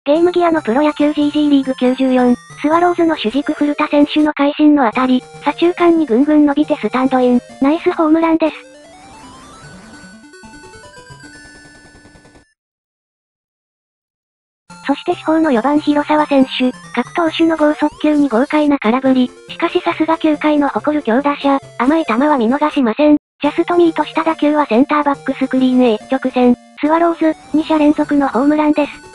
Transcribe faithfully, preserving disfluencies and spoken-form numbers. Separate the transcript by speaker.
Speaker 1: ゲームギアのプロ野球 ジージー リーグきゅうじゅうよん、スワローズの主軸古田選手の会心の当たり、左中間にぐんぐん伸びてスタンドイン、ナイスホームランです。そして主砲のよばん広沢選手、各投手の剛速球に豪快な空振り、しかしさすが球界の誇る強打者、甘い球は見逃しません。ジャストミートした打球はセンターバックスクリーンへ一直線、スワローズ、にしゃ連続のホームランです。